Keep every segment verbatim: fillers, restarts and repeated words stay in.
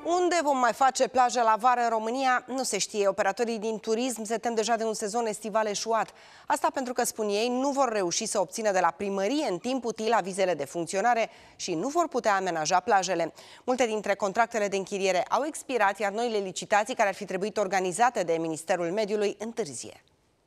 Unde vom mai face plajă la vară în România? Nu se știe. Operatorii din turism se tem deja de un sezon estival eșuat. Asta pentru că, spun ei, nu vor reuși să obțină de la primărie în timp util avizele de funcționare și nu vor putea amenaja plajele. Multe dintre contractele de închiriere au expirat, iar noile licitații care ar fi trebuit organizate de Ministerul Mediului întârzie.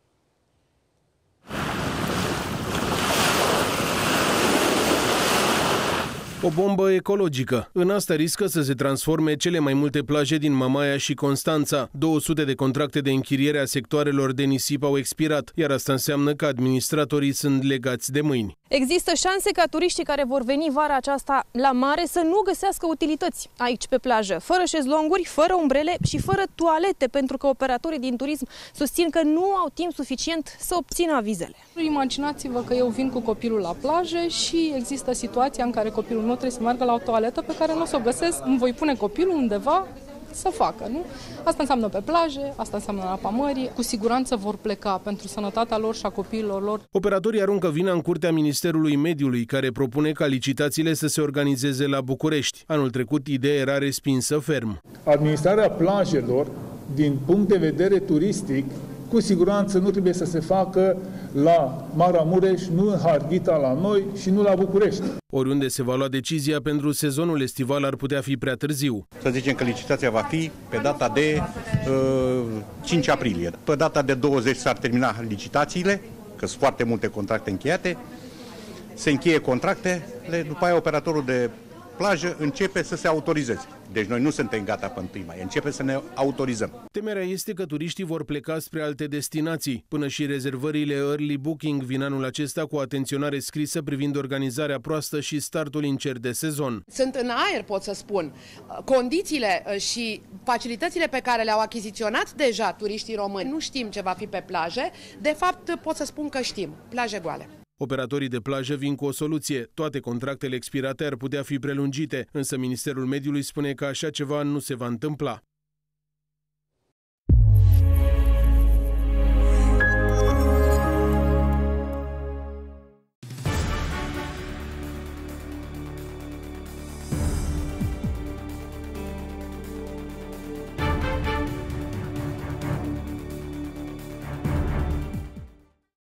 O bombă ecologică. În asta riscă să se transforme cele mai multe plaje din Mamaia și Constanța. două sute de contracte de închiriere a sectoarelor de nisip au expirat, iar asta înseamnă că administratorii sunt legați de mâini. Există șanse ca turiștii care vor veni vara aceasta la mare să nu găsească utilități aici pe plajă, fără șezlonguri, fără umbrele și fără toalete, pentru că operatorii din turism susțin că nu au timp suficient să obțină avizele. Imaginați-vă că eu vin cu copilul la plajă și există situația în care copilul meu trebuie să meargă la o toaletă pe care nu o să o găsesc, îmi voi pune copilul undeva să facă, nu? Asta înseamnă pe plaje, asta înseamnă în apa mării. Cu siguranță vor pleca pentru sănătatea lor și a copiilor lor. Operatorii aruncă vina în curtea Ministerului Mediului, care propune ca licitațiile să se organizeze la București. Anul trecut, ideea era respinsă ferm. Administrarea plajelor, din punct de vedere turistic, cu siguranță nu trebuie să se facă la Maramureș, nu în Harghita la noi și nu la București. Oriunde se va lua decizia, pentru sezonul estival ar putea fi prea târziu. Să zicem că licitația va fi pe data de uh, cinci aprilie. Pe data de douăzeci s-ar termina licitațiile, că sunt foarte multe contracte încheiate. Se încheie contractele, după aia operatorul de plajă începe să se autorizeze. Deci noi nu suntem gata pe întâi mai, începe să ne autorizăm. Temerea este că turiștii vor pleca spre alte destinații. Până și rezervările early booking vin anul acesta cu atenționare scrisă privind organizarea proastă și startul incert de sezon. Sunt în aer, pot să spun. Condițiile și facilitățile pe care le-au achiziționat deja turiștii români, nu știm ce va fi pe plaje. De fapt, pot să spun că știm. Plaje goale. Operatorii de plajă vin cu o soluție. Toate contractele expirate ar putea fi prelungite, însă Ministerul Mediului spune că așa ceva nu se va întâmpla.